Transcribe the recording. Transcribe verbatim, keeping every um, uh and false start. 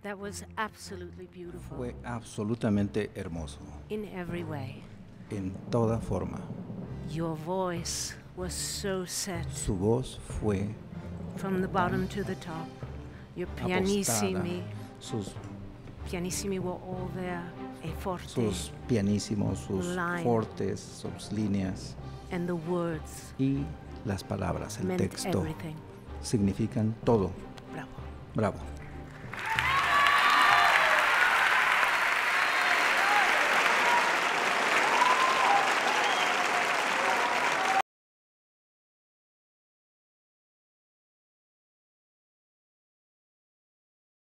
That was absolutely beautiful Fue absolutamente hermoso in every way. en toda forma. Your voice was so set Su voz fue from the bottom to the top. Your apostada. pianissimi, Sus, pianissimi were all there, a forte, sus pianísimos, sus Line. fortes, sus líneas and the words y las palabras, el meant texto everything. significan todo. Bravo. Bravo.